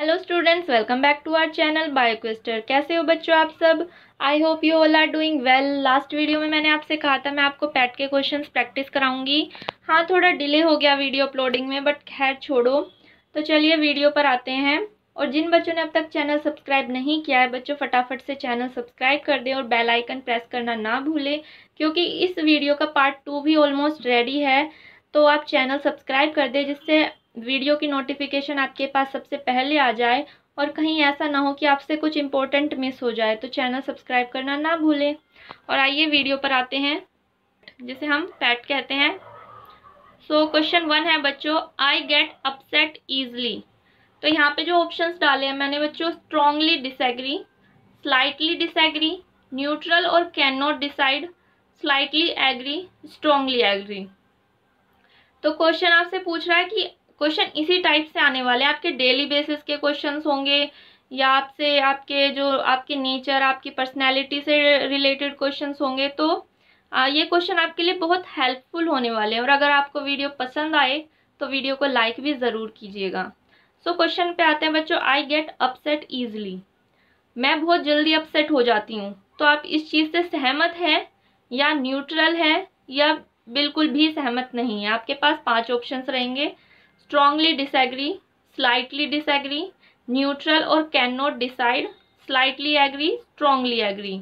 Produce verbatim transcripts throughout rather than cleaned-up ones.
Hello students, welcome back to our channel बायोक्विस्टर। कैसे हो बच्चों आप सब? I hope you all are doing well. Last video में मैंने आपसे कहा था मैं आपको पैट के क्वेश्चंस प्रैक्टिस कराऊंगी। हाँ, थोड़ा डिले हो गया वीडियो अपलोडिंग में, बट खैर छोड़ो। तो चलिए वीडियो पर आते हैं। और जिन बच्चों ने अब तक चैनल सब्सक्राइब नहीं किया है बच्चों, फटाफट से चैनल सब्सक्राइब कर दें और बेल आइकन प्रेस करना ना भूलें, क्योंकि इस वीडियो का पार्ट टू भी ऑलमोस्ट रेडी है। तो आप चैनल सब्सक्राइब कर दें जिससे वीडियो की नोटिफिकेशन आपके पास सबसे पहले आ जाए और कहीं ऐसा ना हो कि आपसे कुछ इम्पोर्टेंट मिस हो जाए। तो चैनल सब्सक्राइब करना ना भूलें। और आइए वीडियो पर आते हैं, जिसे हम पैट कहते हैं। सो क्वेश्चन वन है बच्चों, आई गेट अपसेट ईजली। तो यहाँ पे जो ऑप्शंस डाले हैं मैंने बच्चों, strongly disagree, slightly disagree, neutral और can not decide, slightly agree, strongly agree. तो क्वेश्चन आपसे पूछ रहा है कि क्वेश्चन इसी टाइप से आने वाले हैं, आपके डेली बेसिस के क्वेश्चंस होंगे या आपसे आपके जो आपके नेचर आपकी पर्सनैलिटी से रिलेटेड क्वेश्चंस होंगे। तो आ, ये क्वेश्चन आपके लिए बहुत हेल्पफुल होने वाले हैं। और अगर आपको वीडियो पसंद आए तो वीडियो को लाइक भी ज़रूर कीजिएगा। सो क्वेश्चन पे आते हैं बच्चों, आई गेट अपसेट ईजिली। मैं बहुत जल्दी अपसेट हो जाती हूँ। तो आप इस चीज़ से सहमत हैं या न्यूट्रल हैं या बिल्कुल भी सहमत नहीं है? आपके पास पांच ऑप्शंस रहेंगे, strongly disagree, slightly disagree, neutral और can not decide, slightly agree, strongly agree.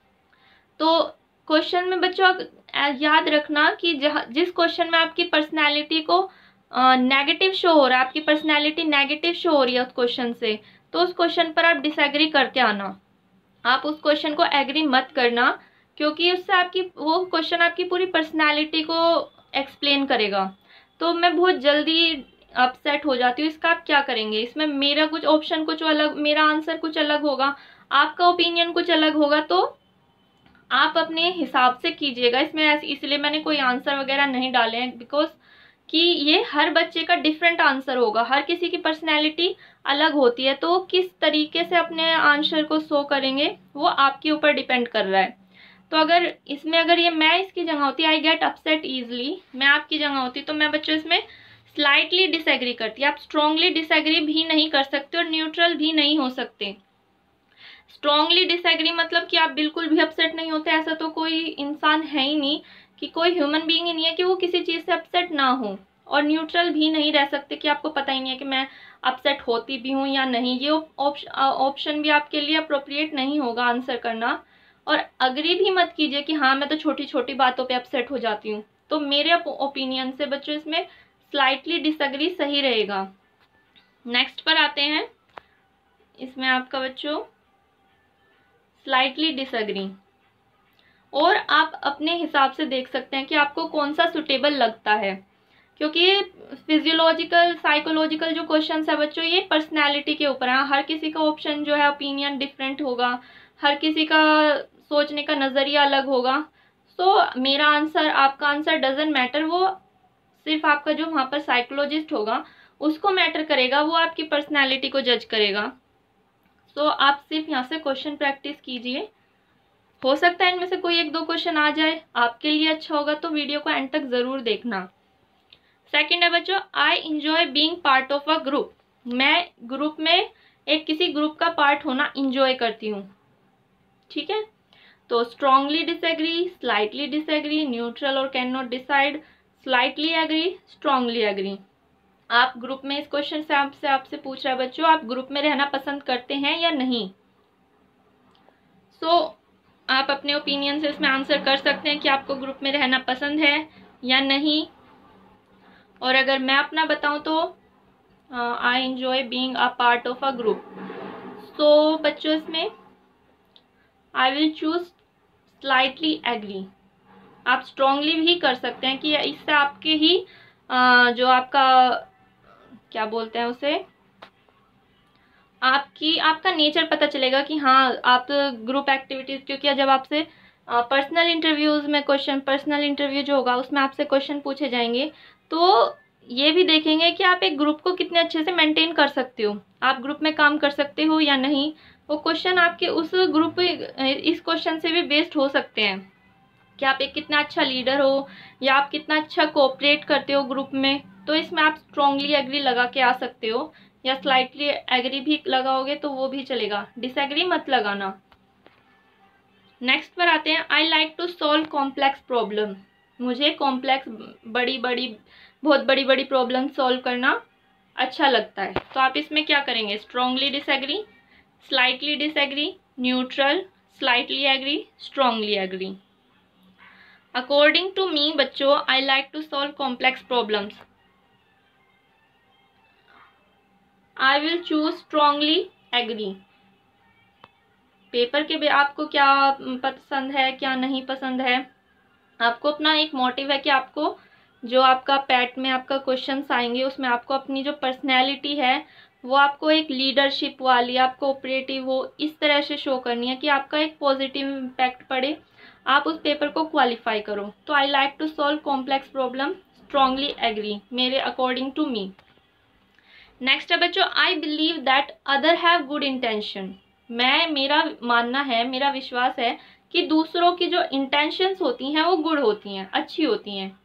तो क्वेश्चन में बच्चों याद रखना कि जहाँ जिस क्वेश्चन में आपकी पर्सनैलिटी को नेगेटिव शो हो रहा है, आपकी पर्सनैलिटी नेगेटिव शो हो रही है उस क्वेश्चन से, तो उस क्वेश्चन पर आप डिसएग्री करके आना। आप उस क्वेश्चन को एग्री मत करना, क्योंकि उससे आपकी वो क्वेश्चन आपकी पूरी पर्सनालिटी को एक्सप्लेन करेगा। तो मैं बहुत जल्दी अपसेट हो जाती हूँ, इसका आप क्या करेंगे? इसमें मेरा कुछ ऑप्शन कुछ अलग, मेरा आंसर कुछ अलग होगा, आपका ओपिनियन कुछ अलग होगा। तो आप अपने हिसाब से कीजिएगा। इसमें इसलिए मैंने कोई आंसर वगैरह नहीं डाले हैं, बिकॉज कि ये हर बच्चे का डिफरेंट आंसर होगा, हर किसी की पर्सनैलिटी अलग होती है। तो किस तरीके से अपने आंसर को शो करेंगे वो आपके ऊपर डिपेंड कर रहा है। तो अगर इसमें अगर ये मैं इसकी जगह होती, आई गेट अपसेट ईजिली, मैं आपकी जगह होती, तो मैं बच्चों इसमें स्लाइटली डिसएग्री करती। आप स्ट्रांगली डिसएग्री भी नहीं कर सकते और न्यूट्रल भी नहीं हो सकते। स्ट्रांगली डिसएग्री मतलब कि आप बिल्कुल भी अपसेट नहीं होते, ऐसा तो कोई इंसान है ही नहीं, कि कोई ह्यूमन बीइंग ही नहीं है कि वो किसी चीज़ से अपसेट ना हो। और न्यूट्रल भी नहीं रह सकते कि आपको पता ही नहीं है कि मैं अपसेट होती भी हूँ या नहीं। ये ऑप्शन भी आपके लिए अप्रोप्रिएट नहीं होगा आंसर करना। और अग्री भी मत कीजिए कि हाँ मैं तो छोटी छोटी बातों पे अपसेट हो जाती हूँ। तो मेरे ओपिनियन से बच्चों इसमें स्लाइटली डिसएग्री सही रहेगा। नेक्स्ट पर आते हैं, इसमें आपका बच्चों स्लाइटली डिसएग्री। और आप अपने हिसाब से देख सकते हैं कि आपको कौन सा सुटेबल लगता है, क्योंकि फिजियोलॉजिकल साइकोलॉजिकल जो क्वेश्चंस है बच्चों ये पर्सनैलिटी के ऊपर है। हर किसी का ऑप्शन जो है ओपिनियन डिफरेंट होगा, हर किसी का सोचने का नज़रिया अलग होगा। तो मेरा आंसर आपका आंसर डजेंट मैटर, वो सिर्फ आपका जो वहाँ पर साइकोलॉजिस्ट होगा उसको मैटर करेगा, वो आपकी पर्सनैलिटी को जज करेगा। तो आप सिर्फ यहाँ से क्वेश्चन प्रैक्टिस कीजिए, हो सकता है इनमें से कोई एक दो क्वेश्चन आ जाए, आपके लिए अच्छा होगा। तो वीडियो को एंड तक ज़रूर देखना। सेकेंड है बच्चों, I enjoy being part of a group. मैं ग्रुप में एक किसी ग्रुप का पार्ट होना इंजॉय करती हूँ। ठीक है, तो strongly disagree, slightly disagree, neutral और can not decide, slightly agree, strongly agree. आप ग्रुप में, इस क्वेश्चन से आपसे आपसे पूछ रहा है बच्चों, आप ग्रुप में रहना पसंद करते हैं या नहीं? सो so, आप अपने ओपिनियन से इसमें आंसर कर सकते हैं कि आपको ग्रुप में रहना पसंद है या नहीं। और अगर मैं अपना बताऊं तो I enjoy being a part of a group. So बच्चों इसमें I will choose slightly agree. आप स्ट्रांगली भी कर सकते हैं कि इससे आपके ही uh, जो आपका क्या बोलते हैं उसे, आपकी आपका नेचर पता चलेगा कि हाँ आप ग्रुप एक्टिविटीज़, क्योंकि जब आपसे पर्सनल इंटरव्यूज़ में क्वेश्चन, पर्सनल इंटरव्यू जो होगा उसमें आपसे क्वेश्चन पूछे जाएंगे, तो ये भी देखेंगे कि आप एक ग्रुप को कितने अच्छे से मेंटेन कर सकते हो, आप ग्रुप में काम कर सकते हो या नहीं। वो क्वेश्चन आपके उस ग्रुप, इस क्वेश्चन से भी बेस्ड हो सकते हैं कि आप एक कितना अच्छा लीडर हो या आप कितना अच्छा कोऑपरेट करते हो ग्रुप में। तो इसमें आप स्ट्रांगली एग्री लगा के आ सकते हो या स्लाइटली एग्री भी लगाओगे तो वो भी चलेगा, डिसएग्री मत लगाना। नेक्स्ट पर आते हैं, I like to solve complex problem. मुझे कॉम्प्लेक्स बड़ी बड़ी बहुत बड़ी बड़ी प्रॉब्लम सॉल्व करना अच्छा लगता है। तो आप इसमें क्या करेंगे, strongly disagree, slightly disagree, neutral, slightly agree, strongly agree. According to me बच्चों, I like to solve complex problems. I will choose strongly agree. Paper के भी आपको क्या पसंद है क्या नहीं पसंद है, आपको अपना एक मोटिव है कि आपको जो आपका पैट में आपका क्वेश्चंस आएंगे उसमें आपको अपनी जो पर्सनैलिटी है वो आपको एक लीडरशिप वाली, आपको ऑपरेटिव हो, इस तरह से शो करनी है कि आपका एक पॉजिटिव इम्पैक्ट पड़े, आप उस पेपर को क्वालिफाई करो। तो I like to solve complex problem, strongly agree, मेरे अकॉर्डिंग टू मी। नेक्स्ट है बच्चों, I believe that other have good intention. मैं मेरा मानना है, मेरा विश्वास है कि दूसरों की जो इंटेंशंस होती हैं वो गुड होती हैं, अच्छी होती हैं।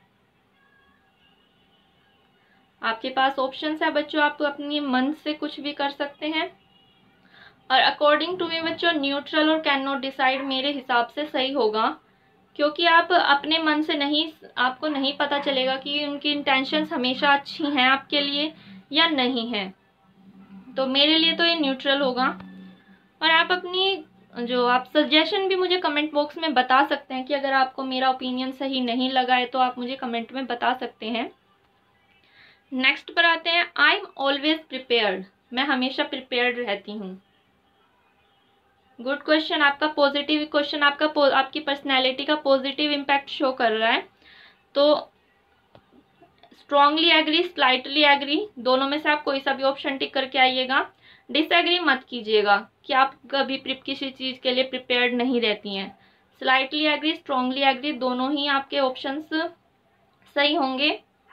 आपके पास ऑप्शंस है बच्चों, आप अपनी मन से कुछ भी कर सकते हैं। और अकॉर्डिंग टू मी बच्चों, न्यूट्रल और कैन नॉट डिसाइड मेरे हिसाब से सही होगा, क्योंकि आप अपने मन से नहीं, आपको नहीं पता चलेगा कि उनकी इंटेंशंस हमेशा अच्छी हैं आपके लिए या नहीं है। तो मेरे लिए तो ये न्यूट्रल होगा। और आप अपनी जो आप सजेशन भी मुझे कमेंट बॉक्स में बता सकते हैं कि अगर आपको मेरा ओपिनियन सही नहीं लगा है तो आप मुझे कमेंट में बता सकते हैं। नेक्स्ट पर आते हैं, आई एम ऑलवेज प्रिपेयर्ड। मैं हमेशा प्रिपेयर्ड रहती हूँ। गुड क्वेश्चन, आपका पॉजिटिव क्वेश्चन, आपका आपकी पर्सनैलिटी का पॉजिटिव इम्पैक्ट शो कर रहा है। तो स्ट्रांगली एग्री, स्लाइटली एग्री, दोनों में से आप कोई सा भी ऑप्शन टिक करके आइएगा। डिसएग्री मत कीजिएगा कि आप कभी किसी चीज़ के लिए प्रिपेयर्ड नहीं रहती हैं। स्लाइटली एग्री, स्ट्रांगली एग्री, दोनों ही आपके ऑप्शंस सही होंगे।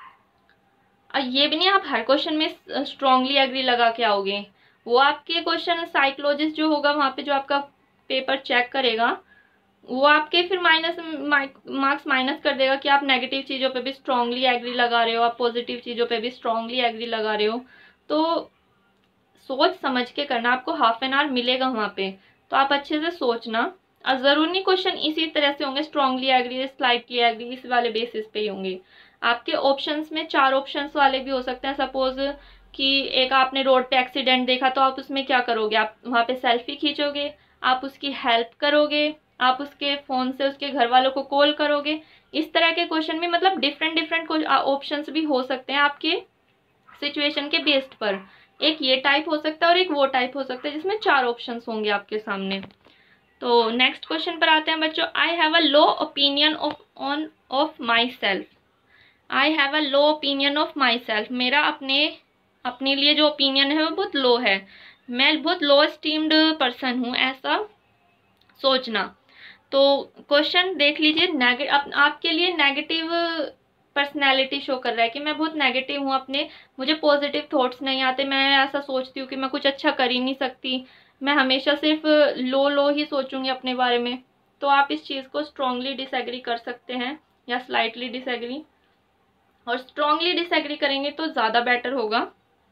और ये भी नहीं आप हर क्वेश्चन में स्ट्रांगली एग्री लगा के आओगे, वो आपके क्वेश्चन साइकोलॉजिस्ट जो होगा वहाँ पे जो आपका पेपर चेक करेगा वो आपके फिर माइनस मार्क्स माइनस कर देगा कि आप नेगेटिव चीज़ों पे भी स्ट्रांगली एग्री लगा रहे हो, आप पॉजिटिव चीज़ों पे भी स्ट्रांगली एग्री लगा रहे हो। तो सोच समझ के करना, आपको हाफ एन आवर मिलेगा वहाँ पे, तो आप अच्छे से सोचना। और ज़रूर नहीं क्वेश्चन इसी तरह से होंगे, स्ट्रांगली एग्री, स्लाइटली एग्री, इस वाले बेसिस पे ही होंगे। आपके ऑप्शंस में चार ऑप्शंस वाले भी हो सकते हैं। सपोज कि एक आपने रोड पे एक्सीडेंट देखा तो आप उसमें क्या करोगे, आप वहाँ पे सेल्फी खींचोगे, आप उसकी हेल्प करोगे, आप उसके फ़ोन से उसके घर वालों को कॉल करोगे। इस तरह के क्वेश्चन भी मतलब डिफरेंट डिफरेंट ऑप्शंस भी हो सकते हैं आपके सिचुएशन के बेस्ड पर। एक ये टाइप हो सकता है और एक वो टाइप हो सकता है जिसमें चार ऑप्शंस होंगे आपके सामने। तो नेक्स्ट क्वेश्चन पर आते हैं बच्चों, I have a low opinion of on of myself. I have a low opinion of myself. मेरा अपने अपने लिए जो ओपिनियन है वो बहुत लो है, मैं बहुत लो एस्टीम्ड पर्सन हूँ, ऐसा सोचना। तो क्वेश्चन देख लीजिए, नेगे आप, आपके लिए नेगेटिव पर्सनैलिटी शो कर रहा है कि मैं बहुत नेगेटिव हूँ, अपने मुझे पॉजिटिव थॉट्स नहीं आते, मैं ऐसा सोचती हूँ कि मैं कुछ अच्छा कर ही नहीं सकती, मैं हमेशा सिर्फ लो लो ही सोचूंगी अपने बारे में। तो आप इस चीज़ को स्ट्रांगली डिसएग्री कर सकते हैं या स्लाइटली डिसएग्री, और स्ट्रांगली डिसएग्री करेंगे तो ज़्यादा बेटर होगा।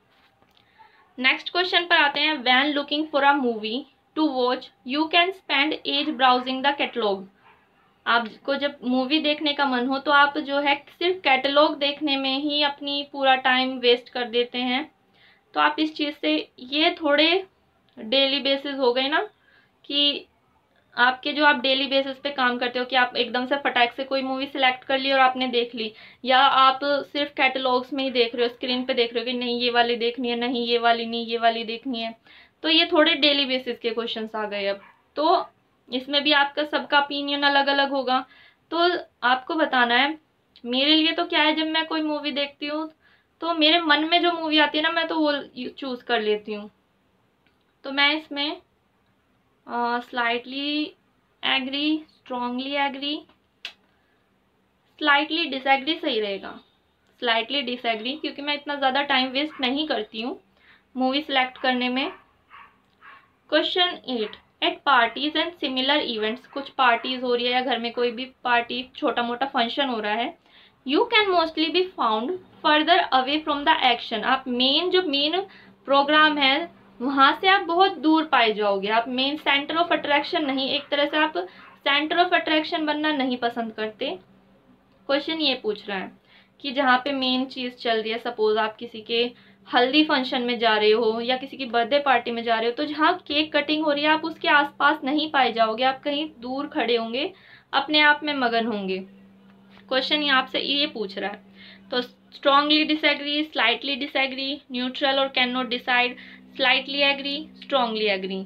नेक्स्ट क्वेश्चन पर आते हैं, when looking for a movie to watch you can spend age browsing the catalogue. आपको जब मूवी देखने का मन हो तो आप जो है सिर्फ कैटलॉग देखने में ही अपनी पूरा टाइम वेस्ट कर देते हैं। तो आप इस चीज़ से, ये थोड़े डेली बेसिस हो गए ना कि आपके जो आप डेली बेसिस पे काम करते हो कि आप एकदम से फटाक से कोई मूवी सिलेक्ट कर ली और आपने देख ली, या आप सिर्फ कैटलॉग्स में ही देख रहे हो, स्क्रीन पे देख रहे हो कि नहीं ये वाली देखनी है, नहीं ये वाली नहीं ये वाली देखनी है। तो ये थोड़े डेली बेसिस के क्वेश्चंस आ गए अब। तो इसमें भी आपका सबका ओपिनियन अलग अलग होगा। तो आपको बताना है, मेरे लिए तो क्या है, जब मैं कोई मूवी देखती हूँ तो मेरे मन में जो मूवी आती है ना मैं तो वो चूज़ कर लेती हूँ। तो मैं इसमें slightly agree, strongly agree, slightly disagree सही रहेगा। स्लाइटली डिसएग्री, क्योंकि मैं इतना ज़्यादा टाइम वेस्ट नहीं करती हूँ मूवी सिलेक्ट करने में। Question eight, eight parties and similar events. कुछ पार्टीज हो रही है या घर में कोई भी पार्टी छोटा मोटा फंक्शन हो रहा है, you can mostly be found further away from the action. आप मेन जो मेन प्रोग्राम है वहां से आप बहुत दूर पाए जाओगे। आप मेन सेंटर ऑफ अट्रैक्शन नहीं, एक तरह से आप सेंटर ऑफ अट्रैक्शन बनना नहीं पसंद करते। क्वेश्चन ये पूछ रहा है कि जहाँ पे मेन चीज चल रही है, सपोज आप किसी के हल्दी फंक्शन में जा रहे हो या किसी की बर्थडे पार्टी में जा रहे हो, तो जहाँ केक कटिंग हो रही है आप उसके आसपास नहीं पाए जाओगे, आप कहीं दूर खड़े होंगे, अपने आप में मगन होंगे। क्वेश्चन यहाँ आपसे ये पूछ रहा है। तो strongly disagree, slightly disagree, neutral और can not decide, slightly agree, strongly agree.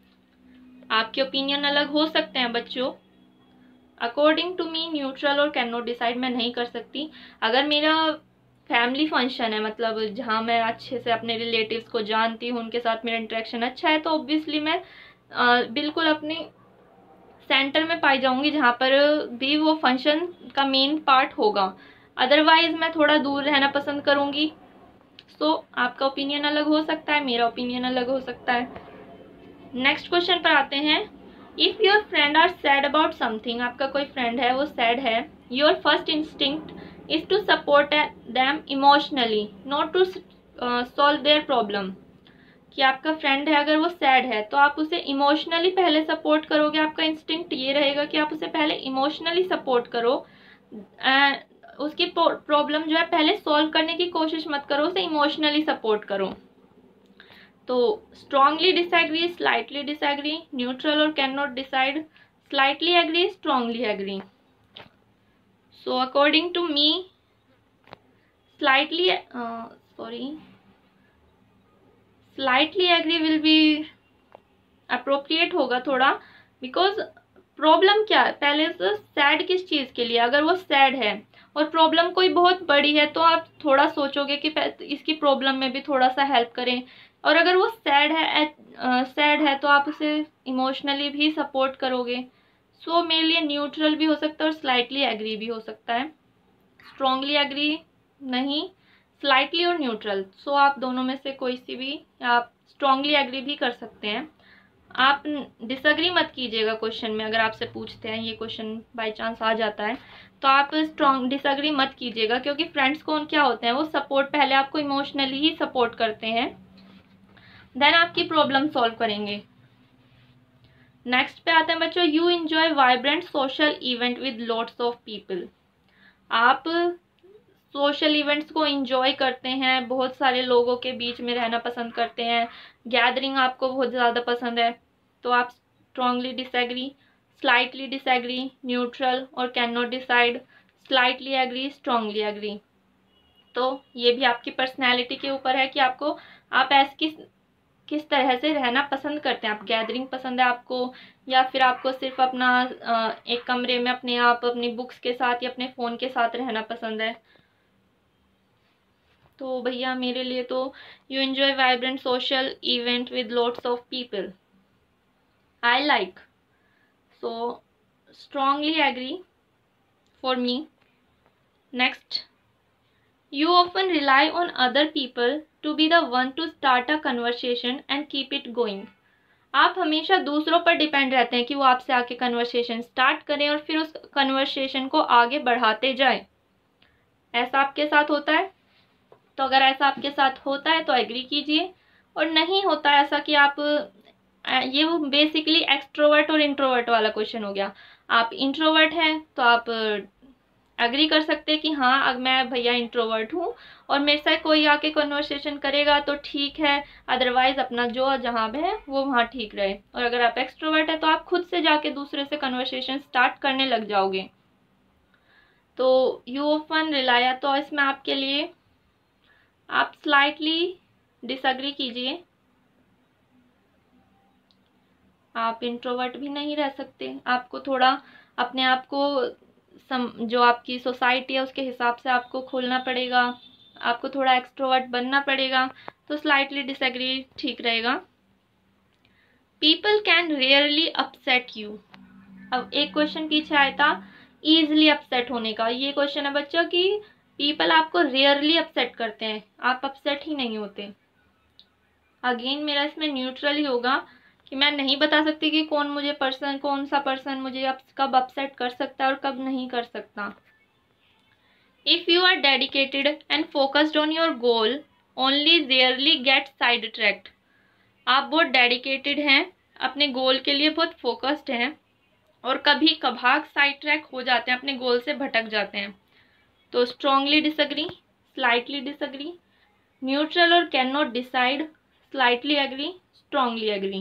आपके ओपिनियन अलग हो सकते हैं बच्चों। अकॉर्डिंग टू मी न्यूट्रल और कैन नॉट डिसाइड मैं नहीं कर सकती। अगर मेरा फैमिली फंक्शन है, मतलब जहाँ मैं अच्छे से अपने रिलेटिव्स को जानती हूँ, उनके साथ मेरा इंटरेक्शन अच्छा है, तो ऑब्वियसली मैं आ, बिल्कुल अपने सेंटर में पाई जाऊंगी जहाँ पर भी वो फंक्शन का मेन पार्ट होगा। अदरवाइज मैं थोड़ा दूर रहना पसंद करूंगी। सो so, आपका ओपिनियन अलग हो सकता है, मेरा ओपिनियन अलग हो सकता है। नेक्स्ट क्वेश्चन पर आते हैं। If your friend are sad about something, आपका कोई फ्रेंड है वो सैड है, your first instinct is to support them emotionally, not to solve their problem. कि आपका फ्रेंड है, अगर वो सैड है तो आप उसे इमोशनली पहले सपोर्ट करोगे। आपका इंस्टिंक्ट ये रहेगा कि आप उसे पहले इमोशनली सपोर्ट करो, आ, उसकी प्रॉब्लम जो है पहले सॉल्व करने की कोशिश मत करो, उसे इमोशनली सपोर्ट करो। तो strongly disagree, slightly disagree, neutral और can not decide, slightly agree, strongly agree. So according to me slightly sorry slightly agree will be appropriate होगा थोड़ा, बिकॉज प्रॉब्लम क्या है, पहले तो सैड किस चीज़ के लिए। अगर वो सैड है और प्रॉब्लम कोई बहुत बड़ी है तो आप थोड़ा सोचोगे कि इसकी प्रॉब्लम में भी थोड़ा सा हेल्प करें। और अगर वो सैड है सैड है तो आप उसे इमोशनली भी सपोर्ट करोगे। सो so, मेरे लिए न्यूट्रल भी हो सकता है और स्लाइटली एग्री भी हो सकता है, स्ट्रांगली एग्री नहीं, स्लाइटली और न्यूट्रल। सो आप दोनों में से कोई सी भी, आप स्ट्रांगली एग्री भी कर सकते हैं। आप डिसएग्री मत कीजिएगा क्वेश्चन में। अगर आपसे पूछते हैं, ये क्वेश्चन बाय चांस आ जाता है, तो आप स्ट्रांग डिसएग्री मत कीजिएगा, क्योंकि फ्रेंड्स कौन क्या होते हैं, वो सपोर्ट पहले आपको इमोशनली ही सपोर्ट करते हैं, देन आपकी प्रॉब्लम सॉल्व करेंगे। नेक्स्ट पे आते हैं बच्चों, you enjoy vibrant social event with lots of people. आप सोशल इवेंट्स को एंजॉय करते हैं, बहुत सारे लोगों के बीच में रहना पसंद करते हैं, गैदरिंग आपको बहुत ज़्यादा पसंद है, तो आप strongly disagree, slightly disagree, neutral और can not decide, slightly agree, strongly agree. तो ये भी आपकी पर्सनैलिटी के ऊपर है कि आपको आप ऐसे किस किस तरह से रहना पसंद करते हैं। आप गैदरिंग पसंद है आपको, या फिर आपको सिर्फ अपना एक कमरे में अपने आप अपनी बुक्स के साथ या अपने फ़ोन के साथ रहना पसंद है। तो भैया मेरे लिए तो you enjoy vibrant social event with lots of people, I like. So strongly agree for me. Next, you often rely on other people to be the one to start a conversation and keep it going। आप हमेशा दूसरों पर depend रहते हैं कि वो आपसे आके कन्वर्सेशन स्टार्ट करें और फिर उस कन्वर्सेशन को आगे बढ़ाते जाएं। ऐसा आपके साथ होता है? तो अगर ऐसा आपके साथ होता है तो एग्री कीजिए, और नहीं होता है ऐसा कि आप, ये वो बेसिकली एक्सट्रोवर्ट और इंट्रोवर्ट वाला क्वेश्चन हो गया। आप इंट्रोवर्ट हैं तो आप एग्री कर सकते हैं कि हाँ अब मैं भैया इंट्रोवर्ट हूँ और मेरे साथ कोई आके कन्वर्सेशन करेगा तो ठीक है, अदरवाइज अपना जो जहाँ है वो वहाँ ठीक रहे। और अगर आप एक्सट्रोवर्ट है तो आप खुद से जाके दूसरे से कन्वर्सेशन स्टार्ट करने लग जाओगे। तो यू ऑफन रिलाया, तो इसमें आपके लिए आप स्लाइटली डिसएग्री कीजिए। आप इंट्रोवर्ट भी नहीं रह सकते, आपको थोड़ा अपने आप को सम जो आपकी सोसाइटी है उसके हिसाब से आपको खोलना पड़ेगा, आपको थोड़ा एक्सट्रोवर्ट बनना पड़ेगा। तो स्लाइटली डिसएग्री ठीक रहेगा। People can rarely upset you. अब एक क्वेश्चन पीछे आया था ईजिली अपसेट होने का। ये क्वेश्चन है बच्चों कि पीपल आपको रेयरली अपसेट करते हैं, आप अपसेट ही नहीं होते। अगेन मेरा इसमें न्यूट्रल ही होगा कि मैं नहीं बता सकती कि कौन मुझे पर्सन कौन सा पर्सन मुझे अब कब अपसेट कर सकता है और कब नहीं कर सकता। If you are dedicated and focused on your goal only rarely get sidetracked. आप बहुत डेडिकेटेड हैं, अपने गोल के लिए बहुत फोकस्ड हैं और कभी कभार साइड ट्रैक हो जाते हैं, अपने गोल से भटक जाते हैं। तो strongly disagree, slightly disagree, neutral और can not decide, slightly agree, strongly agree.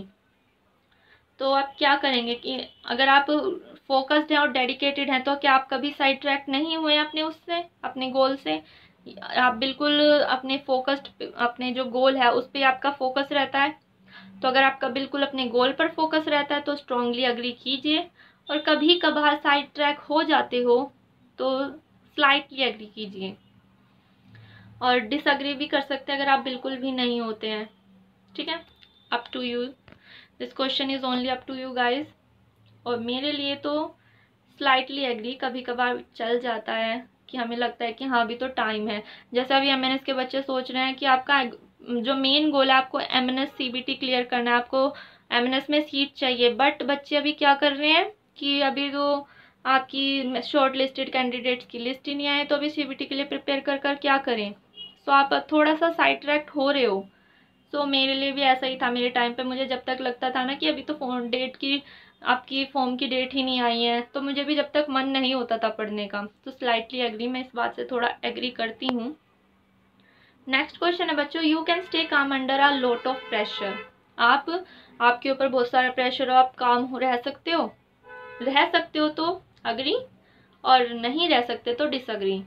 तो आप क्या करेंगे कि अगर आप फोकस्ड हैं और डेडिकेटेड हैं तो क्या आप कभी साइड ट्रैक नहीं हुए अपने उससे, अपने गोल से? आप बिल्कुल अपने फोकस्ड, अपने जो गोल है उस पर आपका फोकस रहता है। तो अगर आपका बिल्कुल अपने गोल पर फोकस रहता है तो स्ट्रांगली अग्री कीजिए, और कभी कभार साइड ट्रैक हो जाते हो तो स्लाइटली एग्री कीजिए, और डिसएग्री भी कर सकते हैं अगर आप बिल्कुल भी नहीं होते हैं। ठीक है, up to you, this question is only up to you guys. और मेरे लिए तो स्लाइटली एग्री कभी कभार चल जाता है कि हमें लगता है कि हाँ अभी तो टाइम है। जैसे अभी एम एन एस के बच्चे सोच रहे हैं कि आपका जो मेन गोल है आपको M N S C B T clear करना है, आपको एम एन एस में सीट चाहिए, बट बच्चे अभी क्या कर रहे हैं कि अभी तो आपकी शॉर्ट लिस्टेड कैंडिडेट्स की लिस्ट ही नहीं आए, तो अभी सी बी टी के लिए प्रिपेयर कर कर क्या करें। सो आप थोड़ा सा साइड ट्रैक्ट हो रहे हो। सो मेरे लिए भी ऐसा ही था मेरे टाइम पे, मुझे जब तक लगता था ना कि अभी तो फोन डेट की आपकी फॉर्म की डेट ही नहीं आई है, तो मुझे भी जब तक मन नहीं होता था पढ़ने का। तो स्लाइटली एग्री, मैं इस बात से थोड़ा एग्री करती हूँ। नेक्स्ट क्वेश्चन है बच्चों, you can stay calm under a lot of pressure. आप आपके ऊपर बहुत सारा प्रेशर हो, आप काम रह सकते हो, रह सकते हो तो अग्री, और नहीं रह सकते तो disagree.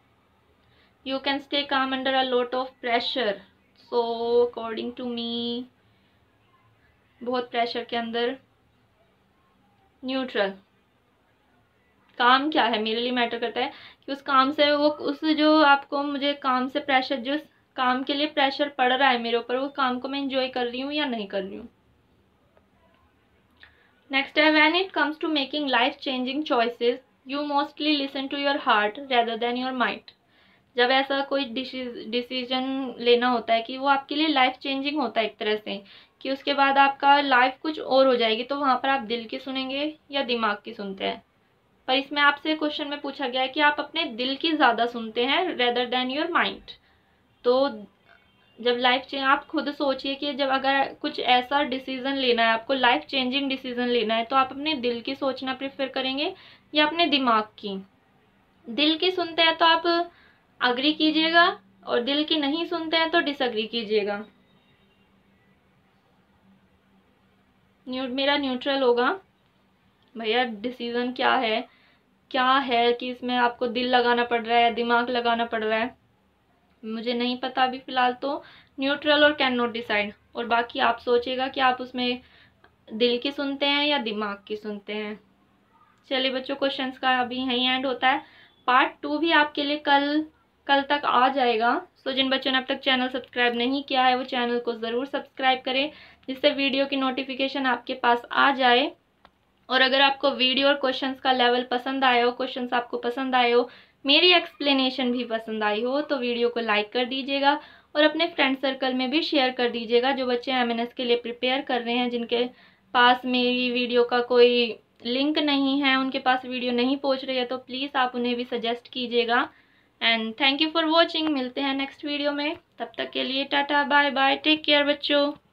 You can stay calm under a lot of pressure, so according to me बहुत प्रेशर के अंदर न्यूट्रल। काम क्या है मेरे लिए मैटर करता है कि उस काम से वो उस जो आपको मुझे काम से प्रेशर, जो काम के लिए प्रेशर पड़ रहा है मेरे ऊपर, वो काम को मैं एंजॉय कर रही हूँ या नहीं कर रही हूँ। नेक्स्ट है, when it comes to making life changing choices you mostly listen to your heart rather than your mind. जब ऐसा कोई डिसीजन लेना होता है कि वो आपके लिए लाइफ चेंजिंग होता है एक तरह से, कि उसके बाद आपका लाइफ कुछ और हो जाएगी, तो वहाँ पर आप दिल की सुनेंगे या दिमाग की सुनते हैं। पर इसमें आपसे क्वेश्चन में पूछा गया है कि आप अपने दिल की ज़्यादा सुनते हैं रेदर देन योर माइंड। तो जब लाइफ चेंज, आप खुद सोचिए कि जब अगर कुछ ऐसा डिसीजन लेना है, आपको लाइफ चेंजिंग डिसीजन लेना है, तो आप अपने दिल की सोचना प्रेफर करेंगे या अपने दिमाग की? दिल की सुनते हैं तो आप अग्री कीजिएगा, और दिल की नहीं सुनते हैं तो डिसअग्री कीजिएगा। न्यू मेरा न्यूट्रल होगा। भैया डिसीजन क्या है, क्या है कि इसमें आपको दिल लगाना पड़ रहा है या दिमाग लगाना पड़ रहा है, मुझे नहीं पता अभी फ़िलहाल। तो न्यूट्रल और कैन नॉट डिसाइड, और बाकी आप सोचिएगा कि आप उसमें दिल की सुनते हैं या दिमाग की सुनते हैं। चलिए बच्चों, क्वेश्चंस का अभी यहीं एंड होता है। पार्ट टू भी आपके लिए कल कल तक आ जाएगा। सो जिन बच्चों ने अब तक चैनल सब्सक्राइब नहीं किया है वो चैनल को ज़रूर सब्सक्राइब करें, जिससे वीडियो की नोटिफिकेशन आपके पास आ जाए। और अगर आपको वीडियो और क्वेश्चंस का लेवल पसंद आया हो, क्वेश्चंस आपको पसंद आए हो, मेरी एक्सप्लेनेशन भी पसंद आई हो, तो वीडियो को लाइक कर दीजिएगा और अपने फ्रेंड सर्कल में भी शेयर कर दीजिएगा। जो बच्चे एम एन एस के लिए प्रिपेयर कर रहे हैं, जिनके पास मेरी वीडियो का कोई लिंक नहीं है, उनके पास वीडियो नहीं पहुंच रही है, तो प्लीज़ आप उन्हें भी सजेस्ट कीजिएगा। And thank you for watching. मिलते हैं नेक्स्ट वीडियो में, तब तक के लिए tata bye bye, take care बच्चों।